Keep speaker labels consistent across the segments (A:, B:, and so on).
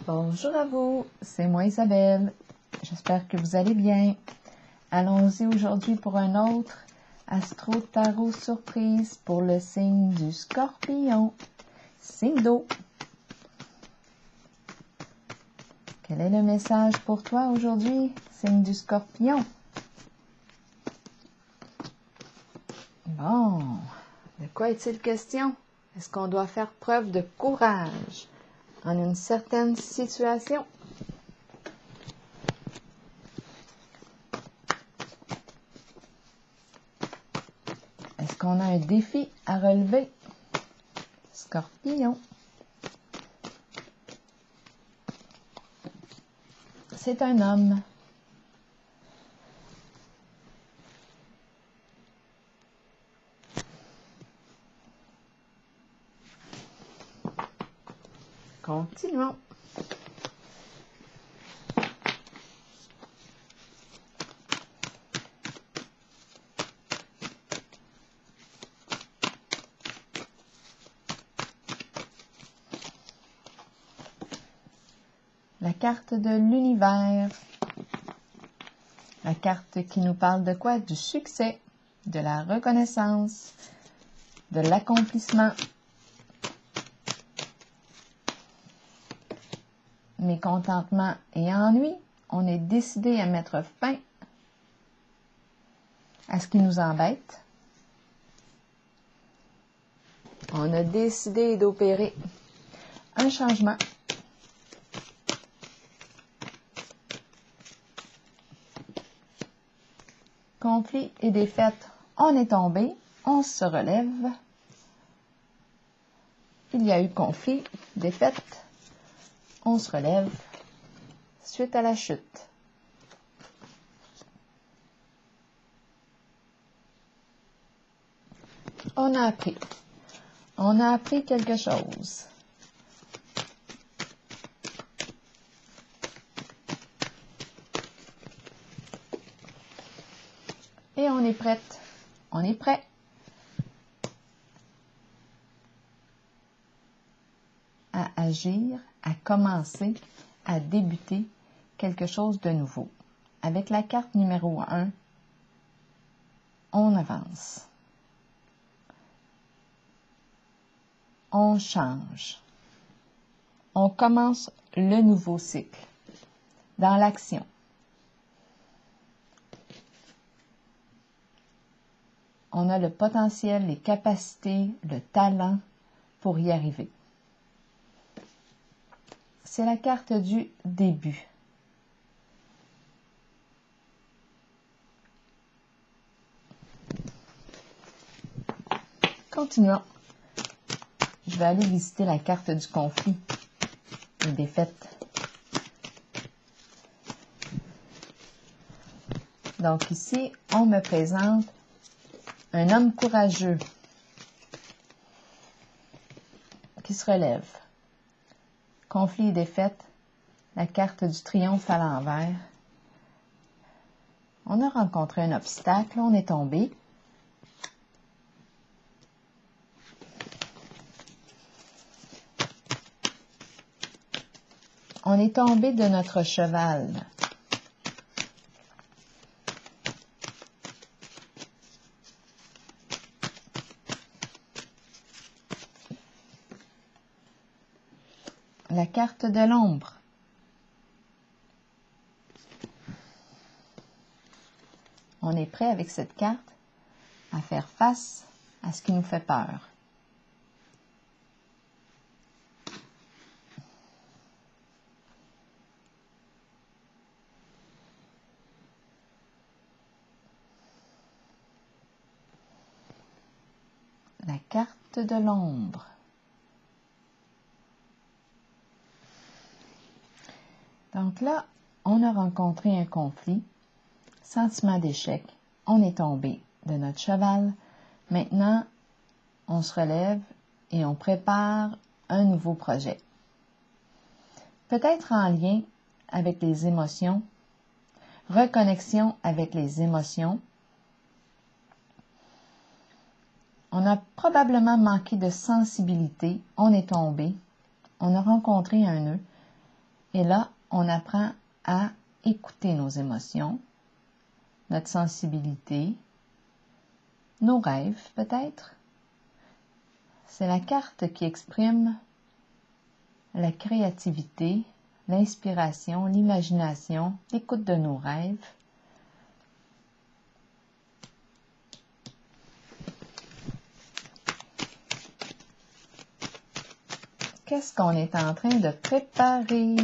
A: Bonjour à vous, c'est moi Isabelle. J'espère que vous allez bien. Allons-y aujourd'hui pour un autre Astro Tarot surprise pour le signe du Scorpion, signe d'eau. Quel est le message pour toi aujourd'hui, signe du Scorpion? Bon, de quoi est-il question? Est-ce qu'on doit faire preuve de courage en une certaine situation? Est-ce qu'on a un défi à relever? Scorpion. C'est un homme. Continuons. La carte de l'univers. La carte qui nous parle de quoi? Du succès, de la reconnaissance, de l'accomplissement. Mécontentement et ennui, on est décidé à mettre fin à ce qui nous embête. On a décidé d'opérer un changement. Conflit et défaite, on est tombé, on se relève. Il y a eu conflit, défaite, on se relève suite à la chute. On a appris quelque chose. Et on est prête, on est prêt. À agir, à commencer, à débuter quelque chose de nouveau. Avec la carte numéro 1, on avance. On change. On commence le nouveau cycle dans l'action. On a le potentiel, les capacités, le talent pour y arriver. C'est la carte du début. Continuons. Je vais aller visiter la carte du conflit et défaite. Donc ici, on me présente un homme courageux qui se relève. Conflit et défaite, la carte du triomphe à l'envers. On a rencontré un obstacle, on est tombé. On est tombé de notre cheval. La carte de l'ombre. On est prêt avec cette carte à faire face à ce qui nous fait peur. La carte de l'ombre. Donc là, on a rencontré un conflit, sentiment d'échec, on est tombé de notre cheval. Maintenant, on se relève et on prépare un nouveau projet. Peut-être en lien avec les émotions, reconnexion avec les émotions. On a probablement manqué de sensibilité, on est tombé, on a rencontré un nœud. Et là, on apprend à écouter nos émotions, notre sensibilité, nos rêves peut-être. C'est la carte qui exprime la créativité, l'inspiration, l'imagination, l'écoute de nos rêves. Qu'est-ce qu'on est en train de préparer?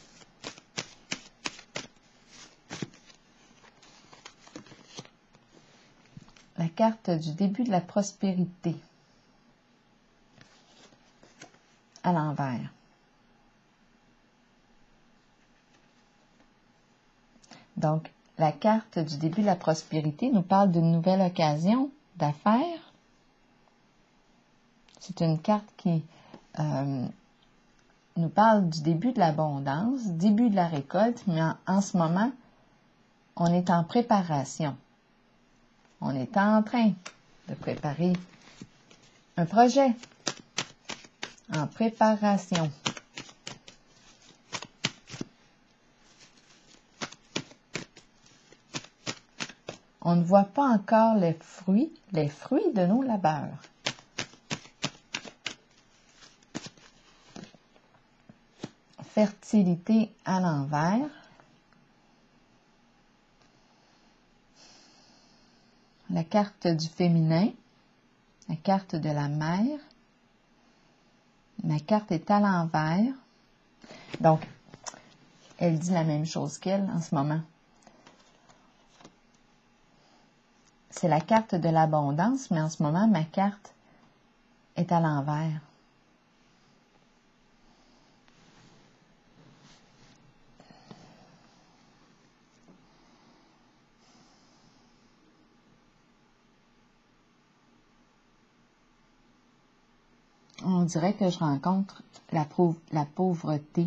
A: La carte du début de la prospérité à l'envers. Donc, la carte du début de la prospérité nous parle d'une nouvelle occasion d'affaires. C'est une carte qui nous parle du début de l'abondance, début de la récolte, mais en ce moment, on est en préparation. On est en train de préparer un projet en préparation. On ne voit pas encore les fruits de nos labeurs. Fertilité à l'envers. La carte du féminin, la carte de la mère. Ma carte est à l'envers. Donc, elle dit la même chose qu'elle en ce moment. C'est la carte de l'abondance, mais en ce moment, ma carte est à l'envers. On dirait que je rencontre la pauvreté.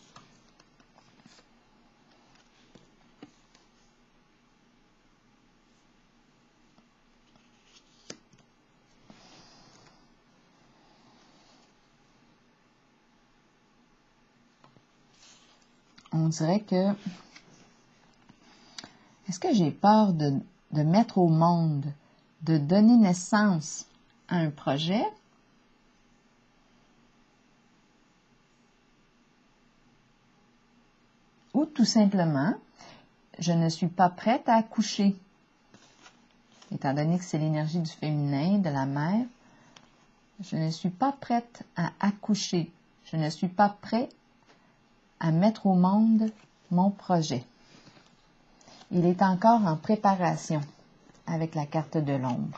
A: On dirait que... Est-ce que j'ai peur de mettre au monde, de donner naissance à un projet? Ou tout simplement, je ne suis pas prête à accoucher. Étant donné que c'est l'énergie du féminin, de la mère, je ne suis pas prête à accoucher. Je ne suis pas prêt à mettre au monde mon projet. Il est encore en préparation avec la carte de l'ombre.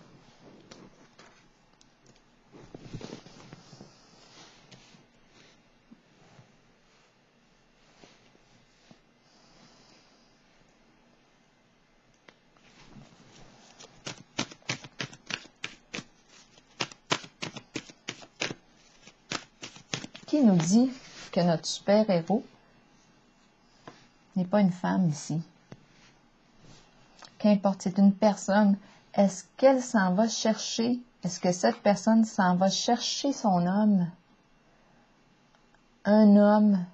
A: Qui nous dit que notre super-héros n'est pas une femme ici? Qu'importe, c'est une personne. Est-ce qu'elle s'en va chercher? Est-ce que cette personne s'en va chercher son homme? Un homme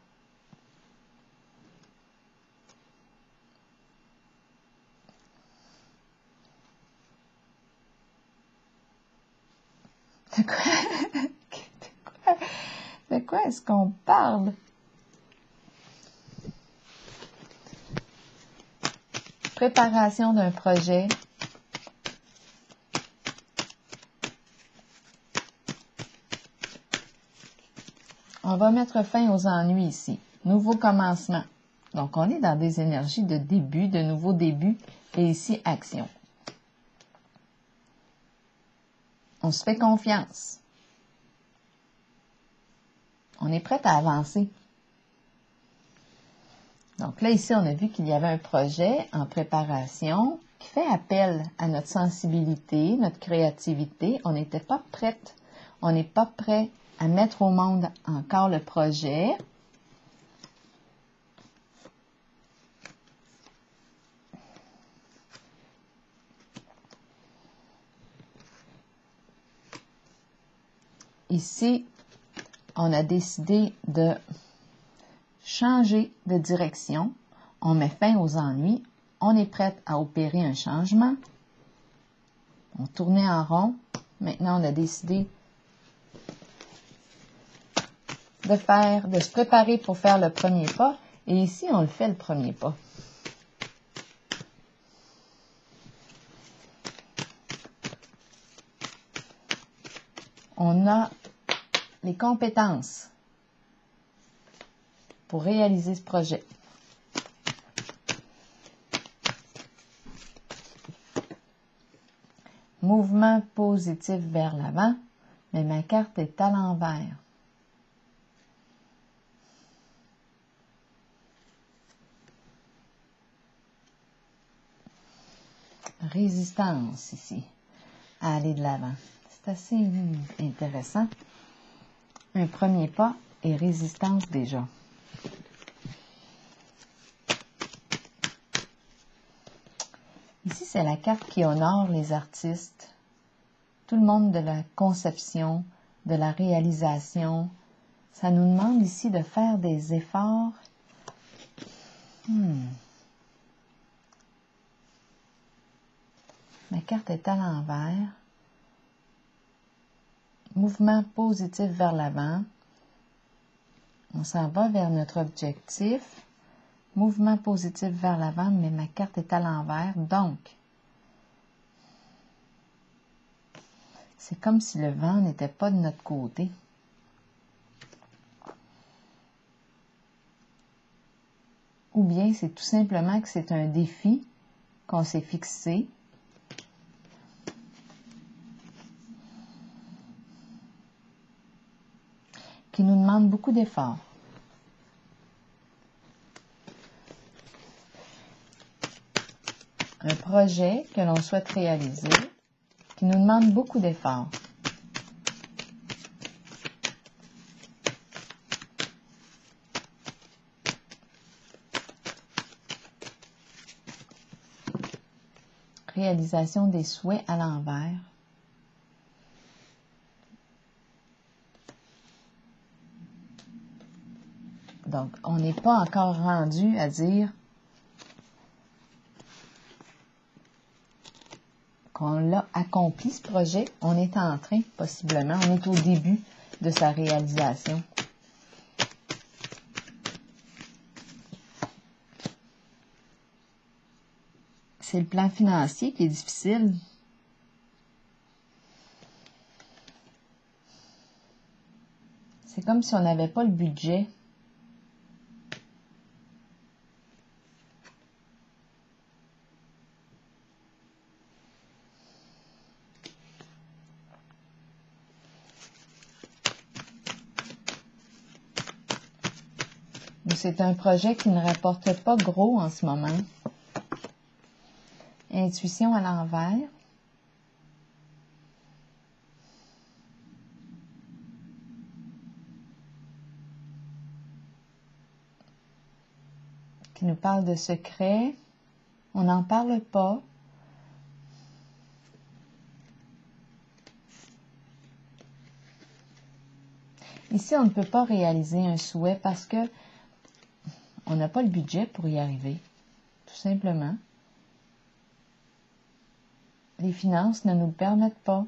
A: de quoi? De quoi est-ce qu'on parle? Préparation d'un projet. On va mettre fin aux ennuis ici. Nouveau commencement. Donc, on est dans des énergies de début, de nouveaux débuts, et ici, action. On se fait confiance. On est prêt à avancer. Donc là, ici, on a vu qu'il y avait un projet en préparation qui fait appel à notre sensibilité, notre créativité. On n'était pas prête. On n'est pas prêt à mettre au monde encore le projet. Ici, on a décidé de changer de direction. On met fin aux ennuis. On est prête à opérer un changement. On tournait en rond. Maintenant, on a décidé de se préparer pour faire le premier pas. Et ici, on le fait le premier pas. On a les compétences pour réaliser ce projet. Mouvement positif vers l'avant, mais ma carte est à l'envers. Résistance ici, à aller de l'avant. C'est assez intéressant. Un premier pas et résistance déjà. Ici, c'est la carte qui honore les artistes, tout le monde de la conception, de la réalisation. Ça nous demande ici de faire des efforts. Ma carte est à l'envers. Mouvement positif vers l'avant. On s'en va vers notre objectif. Mouvement positif vers l'avant, mais ma carte est à l'envers. Donc, c'est comme si le vent n'était pas de notre côté. Ou bien c'est tout simplement que c'est un défi qu'on s'est fixé. Qui nous demande beaucoup d'efforts. Un projet que l'on souhaite réaliser qui nous demande beaucoup d'efforts. Réalisation des souhaits à l'envers. Donc, on n'est pas encore rendu à dire qu'on l'a accompli, ce projet. On est en train, possiblement, on est au début de sa réalisation. C'est le plan financier qui est difficile. C'est comme si on n'avait pas le budget. C'est un projet qui ne rapporte pas gros en ce moment. Intuition à l'envers. Qui nous parle de secrets. On n'en parle pas. Ici, on ne peut pas réaliser un souhait parce que on n'a pas le budget pour y arriver, tout simplement. Les finances ne nous le permettent pas.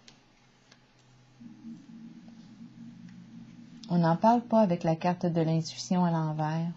A: On n'en parle pas avec la carte de l'intuition à l'envers.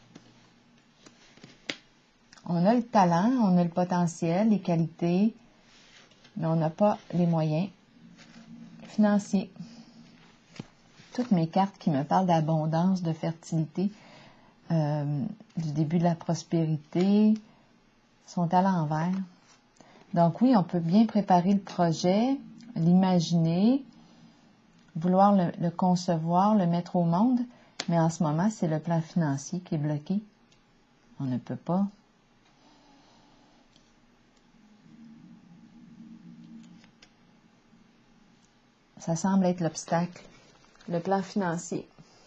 A: On a le talent, on a le potentiel, les qualités, mais on n'a pas les moyens financiers. Toutes mes cartes qui me parlent d'abondance, de fertilité, du début de la prospérité, sont à l'envers. Donc oui, on peut bien préparer le projet, l'imaginer, vouloir le concevoir, le mettre au monde, mais en ce moment, c'est le plan financier qui est bloqué. On ne peut pas. Ça semble être l'obstacle, le plan financier.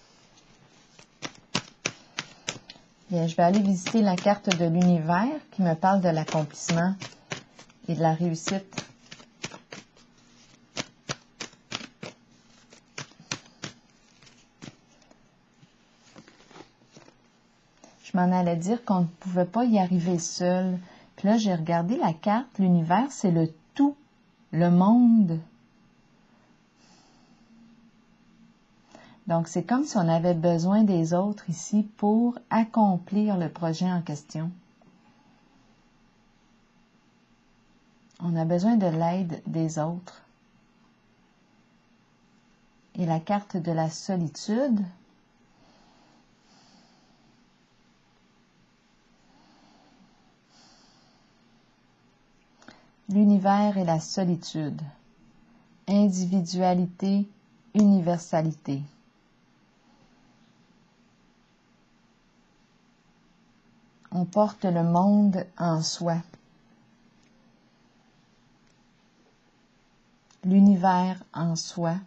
A: Bien, je vais aller visiter la carte de l'univers qui me parle de l'accomplissement et de la réussite. Je m'en allais dire qu'on ne pouvait pas y arriver seul. Puis là, j'ai regardé la carte. L'univers, c'est le tout, le monde. Donc, c'est comme si on avait besoin des autres ici pour accomplir le projet en question. On a besoin de l'aide des autres. Et la carte de la solitude, l'univers et la solitude, individualité, universalité. On porte le monde en soi. L'univers en soi.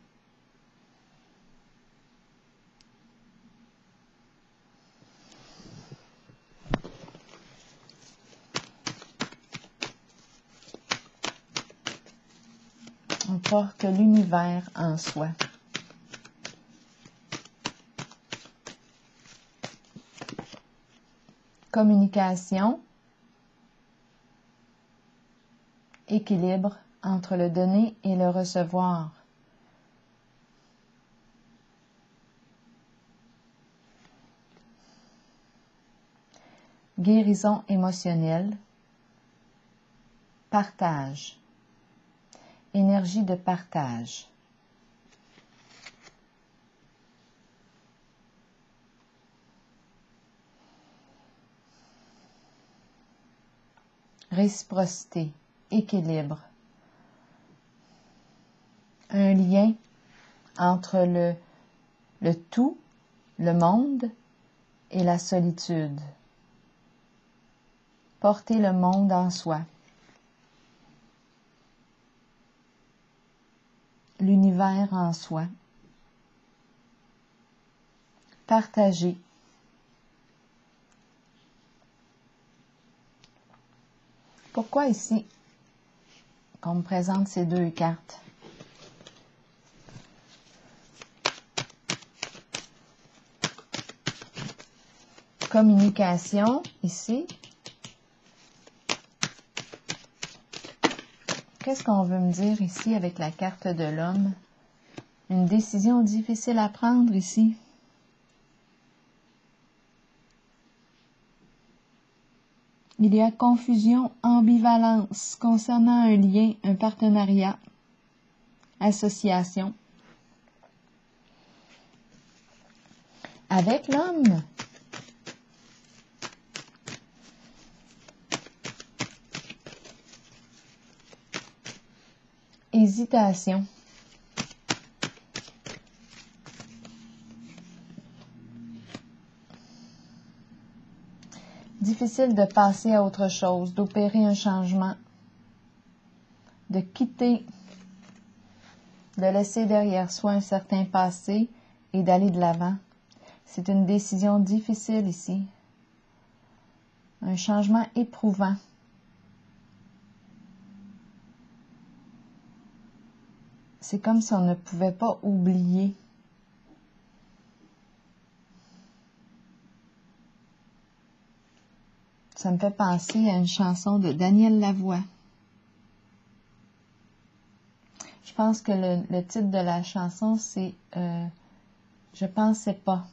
A: On porte l'univers en soi. Communication, équilibre entre le donner et le recevoir. Guérison émotionnelle, partage, énergie de partage. Réciprocité, équilibre. Un lien entre le tout, le monde et la solitude. Porter le monde en soi. L'univers en soi. Partager. Pourquoi ici qu'on me présente ces deux cartes? Communication, ici. Qu'est-ce qu'on veut me dire ici avec la carte de l'homme? Une décision difficile à prendre ici. Il y a confusion, ambivalence concernant un lien, un partenariat, association. Avec l'homme, hésitation. Difficile de passer à autre chose, d'opérer un changement, de quitter, de laisser derrière soi un certain passé et d'aller de l'avant. C'est une décision difficile ici. Un changement éprouvant. C'est comme si on ne pouvait pas oublier. Ça me fait penser à une chanson de Daniel Lavoie. Je pense que le titre de la chanson, c'est Je pensais pas.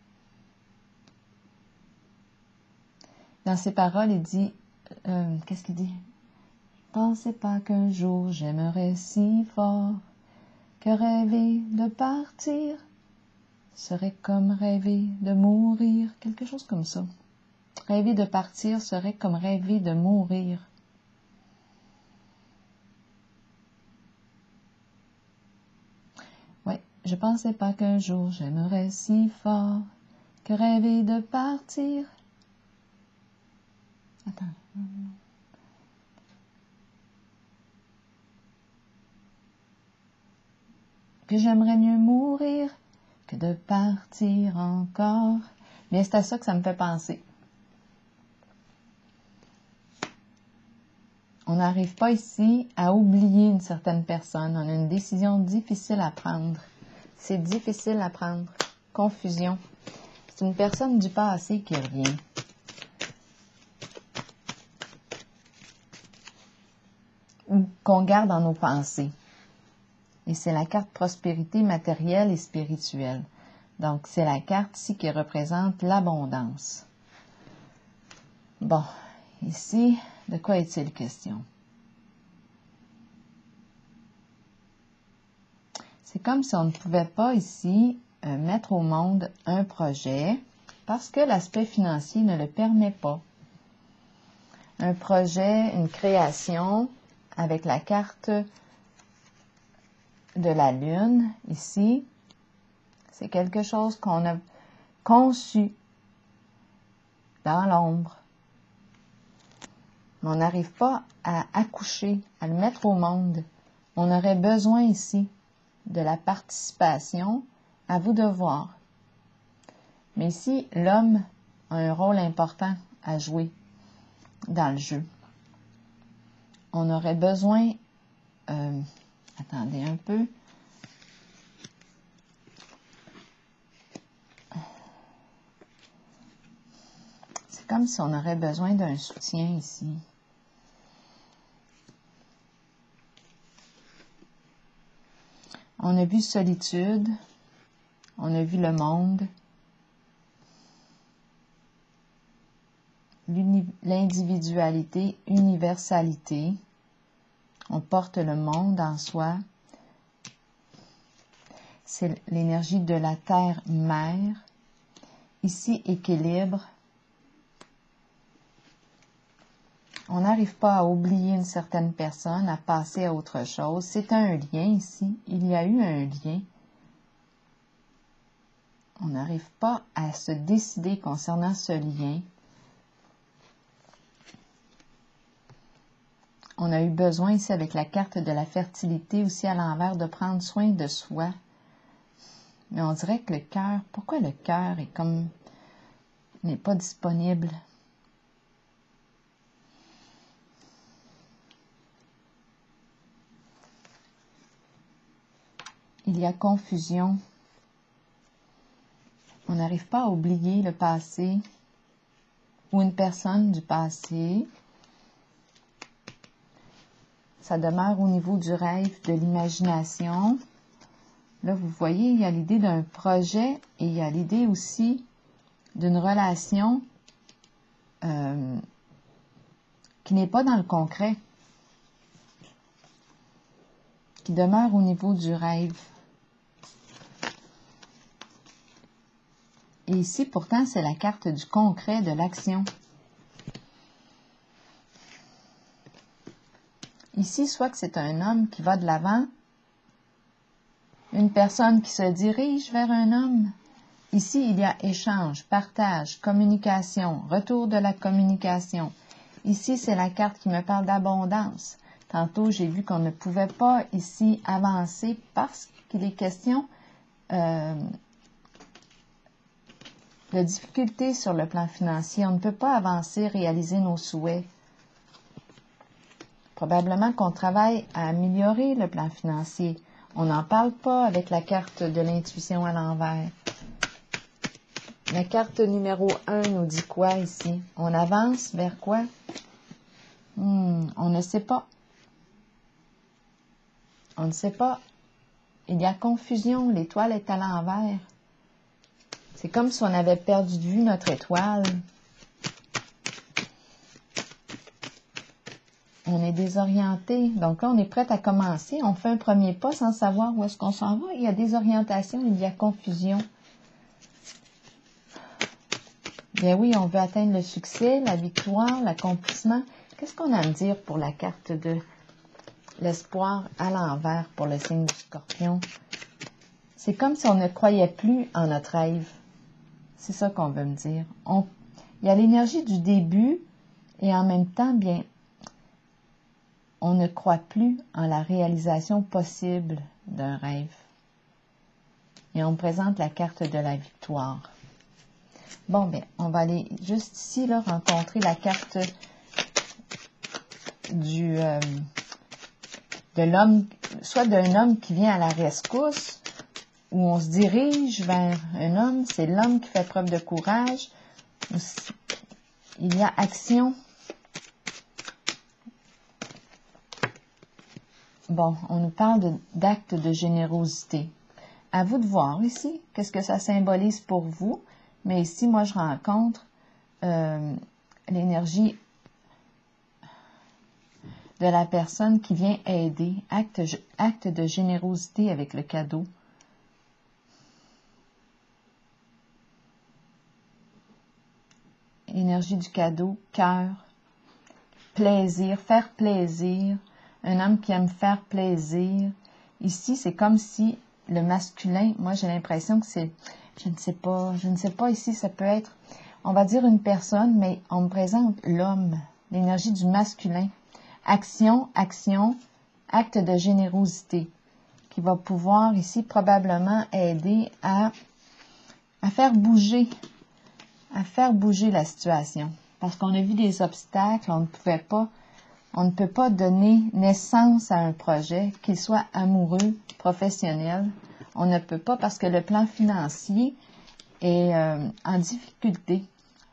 A: Dans ses paroles, il dit, qu'est-ce qu'il dit? Je pensais pas qu'un jour j'aimerais si fort que rêver de partir serait comme rêver de mourir, quelque chose comme ça. Rêver de partir serait comme rêver de mourir. Oui, je pensais pas qu'un jour j'aimerais si fort que rêver de partir. Attends. Que j'aimerais mieux mourir que de partir encore. Bien, c'est à ça que ça me fait penser. On n'arrive pas ici à oublier une certaine personne. On a une décision difficile à prendre. C'est difficile à prendre. Confusion. c'est une personne du passé qui revient. Ou qu'on garde dans nos pensées. Et c'est la carte prospérité matérielle et spirituelle. Donc, c'est la carte ici qui représente l'abondance. Bon, ici, de quoi est-il question? C'est comme si on ne pouvait pas ici mettre au monde un projet parce que l'aspect financier ne le permet pas. Un projet, une création avec la carte de la Lune, ici, c'est quelque chose qu'on a conçu dans l'ombre. Mais on n'arrive pas à accoucher, à le mettre au monde. On aurait besoin ici de la participation, à vous de voir. Mais ici, l'homme a un rôle important à jouer dans le jeu. On aurait besoin, attendez un peu, c'est comme si on aurait besoin d'un soutien ici. On a vu solitude, on a vu le monde, l'individualité, universalité. On porte le monde en soi. C'est l'énergie de la terre-mère. Ici, équilibre. On n'arrive pas à oublier une certaine personne, à passer à autre chose. C'est un lien ici. Il y a eu un lien. On n'arrive pas à se décider concernant ce lien. On a eu besoin ici avec la carte de la fertilité aussi à l'envers de prendre soin de soi. Mais on dirait que le cœur, pourquoi le cœur est comme n'est pas disponible? Il y a confusion. On n'arrive pas à oublier le passé ou une personne du passé. Ça demeure au niveau du rêve, de l'imagination. Là, vous voyez, il y a l'idée d'un projet et il y a l'idée aussi d'une relation qui n'est pas dans le concret, qui demeure au niveau du rêve. Et ici, pourtant, c'est la carte du concret, de l'action. Ici, soit que c'est un homme qui va de l'avant, une personne qui se dirige vers un homme. Ici, il y a échange, partage, communication, retour de la communication. Ici, c'est la carte qui me parle d'abondance. Tantôt, j'ai vu qu'on ne pouvait pas ici avancer parce qu'il est question de difficultés sur le plan financier. On ne peut pas avancer, réaliser nos souhaits. Probablement qu'on travaille à améliorer le plan financier. On n'en parle pas avec la carte de l'intuition à l'envers. La carte numéro 1 nous dit quoi ici? On avance vers quoi? On ne sait pas. On ne sait pas. Il y a confusion. L'étoile est à l'envers. C'est comme si on avait perdu de vue notre étoile. On est désorienté. Donc là, on est prêt à commencer. On fait un premier pas sans savoir où est-ce qu'on s'en va. Il y a désorientation, il y a confusion. Bien oui, on veut atteindre le succès, la victoire, l'accomplissement. Qu'est-ce qu'on a à me dire pour la carte de l'espoir à l'envers pour le signe du Scorpion? C'est comme si on ne croyait plus en notre rêve. C'est ça qu'on veut me dire. Il y a l'énergie du début et en même temps, bien, on ne croit plus en la réalisation possible d'un rêve. Et on présente la carte de la victoire. Bon, bien, on va aller juste ici, là, rencontrer la carte de l'homme, soit d'un homme qui vient à la rescousse, où on se dirige vers un homme, c'est l'homme qui fait preuve de courage. Il y a action. Bon, on nous parle d'actes de générosité. À vous de voir ici, qu'est-ce que ça symbolise pour vous. Mais ici, moi, je rencontre l'énergie de la personne qui vient aider. Acte de générosité avec le cadeau. Énergie du cadeau, cœur, plaisir, faire plaisir. Un homme qui aime faire plaisir. Ici, c'est comme si le masculin, moi j'ai l'impression que c'est, je ne sais pas ici, ça peut être, on va dire une personne, mais on me présente l'homme, l'énergie du masculin. Action, acte de générosité, qui va pouvoir ici probablement aider à faire bouger la situation. Parce qu'on a vu des obstacles, on ne peut pas donner naissance à un projet, qu'il soit amoureux, professionnel. On ne peut pas parce que le plan financier est en difficulté.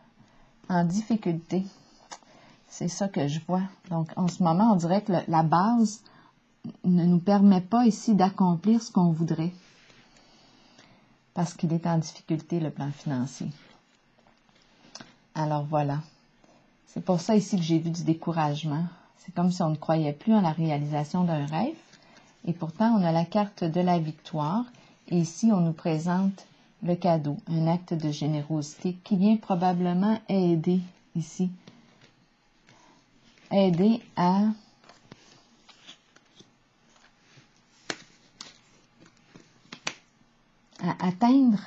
A: C'est ça que je vois. Donc, en ce moment, on dirait que la base ne nous permet pas ici d'accomplir ce qu'on voudrait. Parce qu'il est en difficulté, le plan financier. Alors, voilà. C'est pour ça ici que j'ai vu du découragement. C'est comme si on ne croyait plus en la réalisation d'un rêve. Et pourtant, on a la carte de la victoire. Et ici, on nous présente le cadeau, un acte de générosité qui vient probablement aider ici. Aider à atteindre,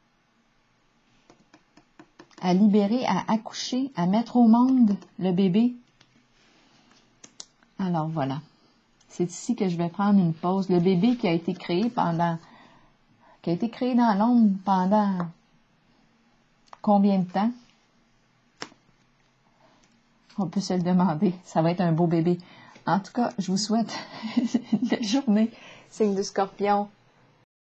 A: à libérer, à accoucher, à mettre au monde le bébé. Alors voilà, c'est ici que je vais prendre une pause. Le bébé qui a été créé dans l'ombre pendant combien de temps? On peut se le demander. Ça va être un beau bébé. En tout cas, je vous souhaite une belle journée. Signe du Scorpion.